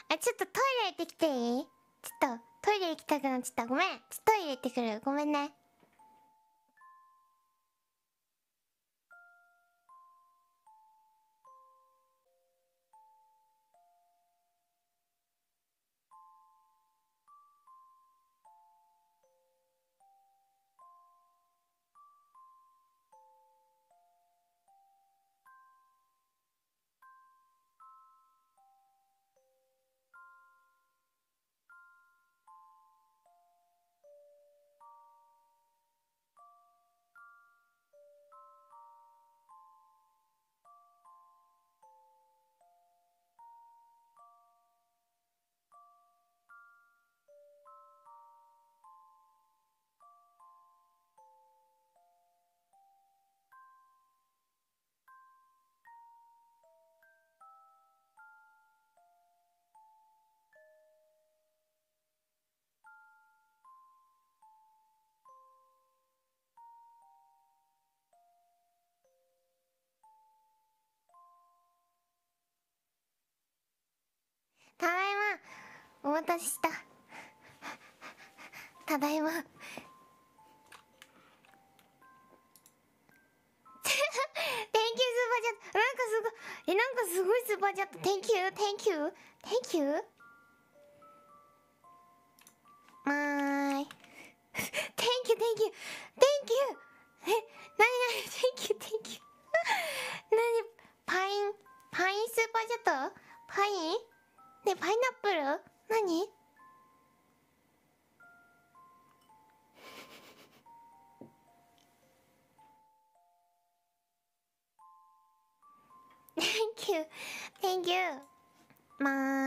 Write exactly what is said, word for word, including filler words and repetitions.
あ、ちょっとトイレ行ってきていい？ちょっとトイレ行きたくなっちゃった。ごめん、ちょっとトイレ行ってくる。ごめんね。ただいま。お待たせした。ただいま。Thank you スーパーチャット。なんかすごい、え、なんかすごいスーパーチャット。Thank you, thank you, thank you. まーい。Thank you, thank you, thank you. え、なになに Thank you, thank you. なにパイン、パインスーパーチャット？パイン？ね、パイナップル？なに？Thank you, thank you. ま